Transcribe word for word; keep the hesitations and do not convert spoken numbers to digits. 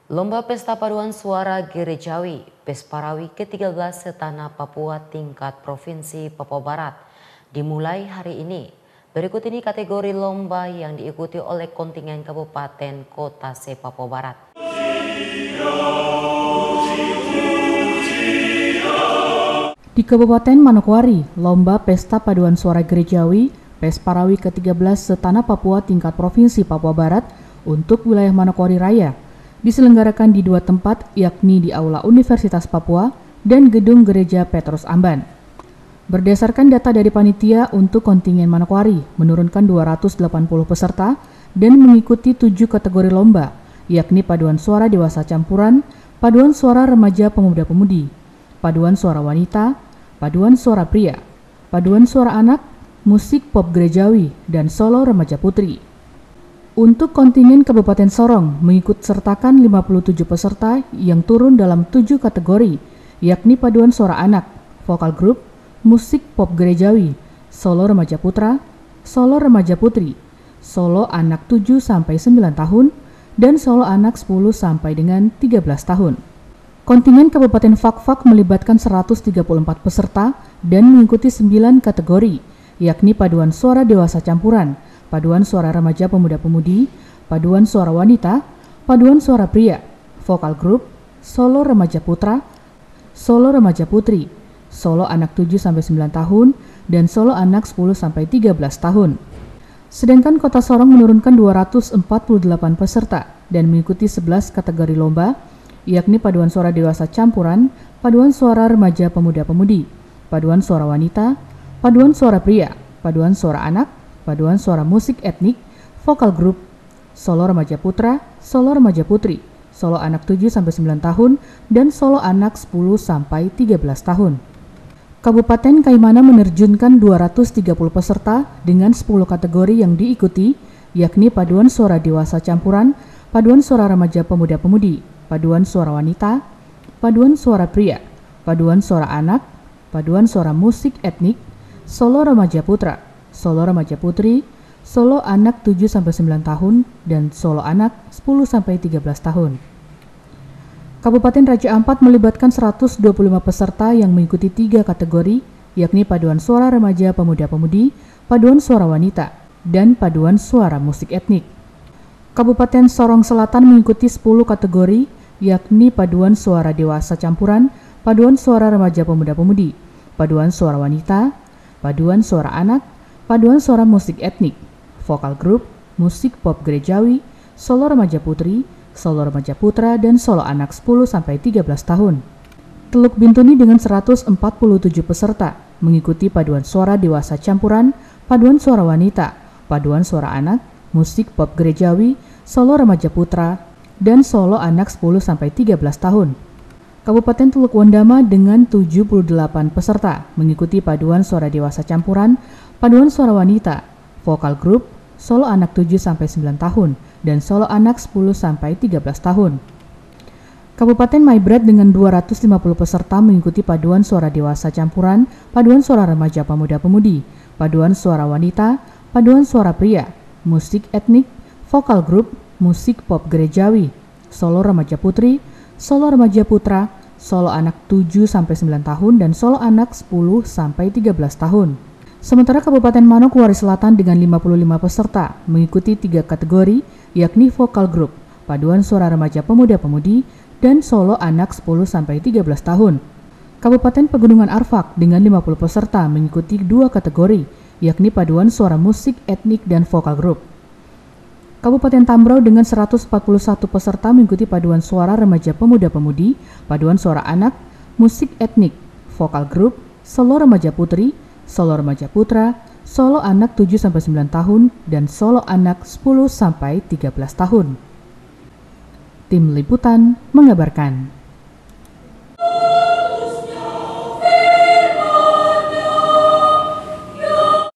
Lomba Pesta Paduan Suara Gerejawi Pesparawi ke tiga belas setanah Papua tingkat Provinsi Papua Barat dimulai hari ini. Berikut ini kategori lomba yang diikuti oleh kontingen Kabupaten Kota Se Papua Barat. Di Kabupaten Manokwari, Lomba Pesta Paduan Suara Gerejawi Pesparawi ke tiga belas setanah Papua tingkat Provinsi Papua Barat untuk wilayah Manokwari Raya diselenggarakan di dua tempat, yakni di Aula Universitas Papua dan Gedung Gereja Petrus Amban. Berdasarkan data dari panitia untuk kontingen Manokwari, menurunkan dua ratus delapan puluh peserta dan mengikuti tujuh kategori lomba, yakni paduan suara dewasa campuran, paduan suara remaja pemuda-pemudi, paduan suara wanita, paduan suara pria, paduan suara anak, musik pop gerejawi, dan solo remaja putri. Untuk kontingen Kabupaten Sorong, mengikut sertakan lima puluh tujuh peserta yang turun dalam tujuh kategori, yakni paduan suara anak, vokal grup, musik pop gerejawi, solo remaja putra, solo remaja putri, solo anak tujuh sampai sembilan tahun, dan solo anak sepuluh sampai dengan tiga belas tahun. Kontingen Kabupaten Fakfak melibatkan seratus tiga puluh empat peserta dan mengikuti sembilan kategori, yakni paduan suara dewasa campuran, paduan suara remaja pemuda-pemudi, paduan suara wanita, paduan suara pria, vokal grup, solo remaja putra, solo remaja putri, solo anak tujuh sampai sembilan tahun, dan solo anak sepuluh sampai tiga belas tahun. Sedangkan Kota Sorong menurunkan dua ratus empat puluh delapan peserta dan mengikuti sebelas kategori lomba, yakni paduan suara dewasa campuran, paduan suara remaja pemuda-pemudi, paduan suara wanita, paduan suara pria, paduan suara anak, paduan suara musik etnik, vokal grup, solo remaja putra, solo remaja putri, solo anak tujuh sampai sembilan tahun, dan solo anak sepuluh sampai tiga belas tahun. Kabupaten Kaimana menerjunkan dua ratus tiga puluh peserta dengan sepuluh kategori yang diikuti, yakni paduan suara dewasa campuran, paduan suara remaja pemuda-pemudi, paduan suara wanita, paduan suara pria, paduan suara anak, paduan suara musik etnik, solo remaja putra, solo remaja putri, solo anak tujuh sampai sembilan tahun, dan solo anak sepuluh sampai tiga belas tahun. Kabupaten Raja Ampat melibatkan seratus dua puluh lima peserta yang mengikuti tiga kategori, yakni paduan suara remaja pemuda-pemudi, paduan suara wanita, dan paduan suara musik etnik. Kabupaten Sorong Selatan mengikuti sepuluh kategori, yakni paduan suara dewasa campuran, paduan suara remaja pemuda-pemudi, paduan suara wanita, paduan suara anak, paduan suara musik etnik, vokal grup, musik pop gerejawi, solo remaja putri, solo remaja putra, dan solo anak sepuluh sampai tiga belas tahun. Teluk Bintuni dengan seratus empat puluh tujuh peserta mengikuti paduan suara dewasa campuran, paduan suara wanita, paduan suara anak, musik pop gerejawi, solo remaja putra, dan solo anak sepuluh sampai tiga belas tahun. Kabupaten Teluk Wondama dengan tujuh puluh delapan peserta mengikuti paduan suara dewasa campuran, paduan suara wanita, vokal grup, solo anak tujuh sampai sembilan tahun, dan solo anak sepuluh sampai tiga belas tahun. Kabupaten Maibrat dengan dua ratus lima puluh peserta mengikuti paduan suara dewasa campuran, paduan suara remaja pemuda-pemudi, paduan suara wanita, paduan suara pria, musik etnik, vokal grup, musik pop gerejawi, solo remaja putri, solo remaja putra, solo anak tujuh sampai sembilan tahun, dan solo anak sepuluh sampai tiga belas tahun. Sementara Kabupaten Manokwari Selatan dengan lima puluh lima peserta mengikuti tiga kategori, yakni vokal grup, paduan suara remaja pemuda-pemudi, dan solo anak sepuluh sampai tiga belas tahun. Kabupaten Pegunungan Arfak dengan lima puluh peserta mengikuti dua kategori, yakni paduan suara musik etnik dan vokal grup. Kabupaten Tambrau dengan seratus empat puluh satu peserta mengikuti paduan suara remaja pemuda-pemudi, paduan suara anak, musik etnik, vokal grup, solo remaja putri, solo remaja putra, solo anak tujuh sampai sembilan tahun, dan solo anak sepuluh sampai tiga belas tahun. Tim Liputan mengabarkan.